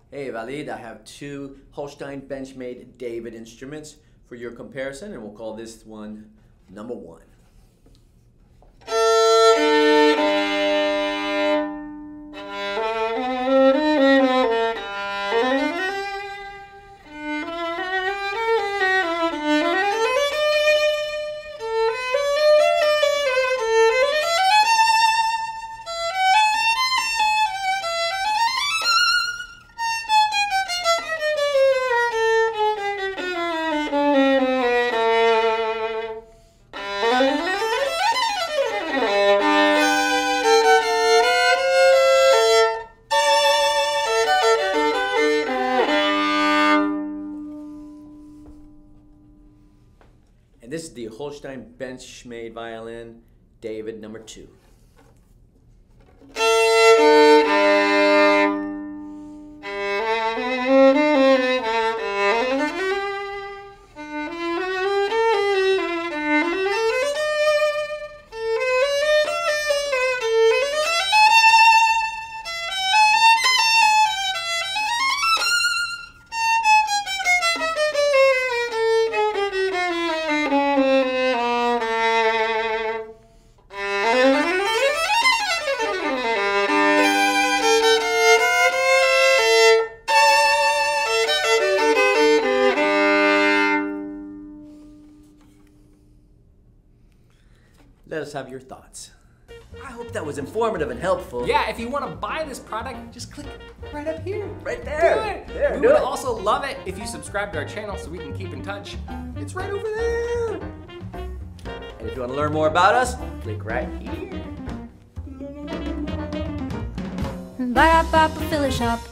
Hey Walid, I have two Holstein Benchmade David instruments for your comparison, and we'll call this one number one. And this is the Holstein Benchmade violin, David number 2. Let us have your thoughts. I hope that was informative and helpful. Yeah, if you want to buy this product, just click right up here. Right there. Do it. There, We do would it. also love it if you subscribe to our channel so we can keep in touch. It's right over there. And if you want to learn more about us, click right here. Buy our Papa Philly shop.